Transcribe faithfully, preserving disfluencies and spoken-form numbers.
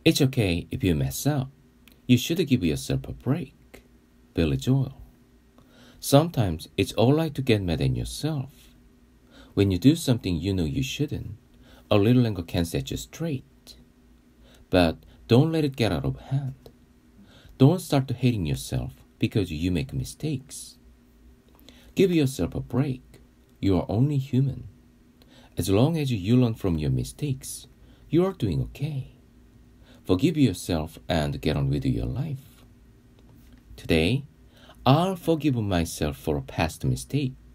It's okay if you mess up. You should give yourself a break. Billy Joel. Sometimes it's all right to get mad at yourself. When you do something you know you shouldn't, a little anger can set you straight. But don't let it get out of hand. Don't start hating yourself because you make mistakes. Give yourself a break. You are only human. As long as you learn from your mistakes, you are doing okay. Forgive yourself and get on with your life. Today, I'll forgive myself for a past mistake.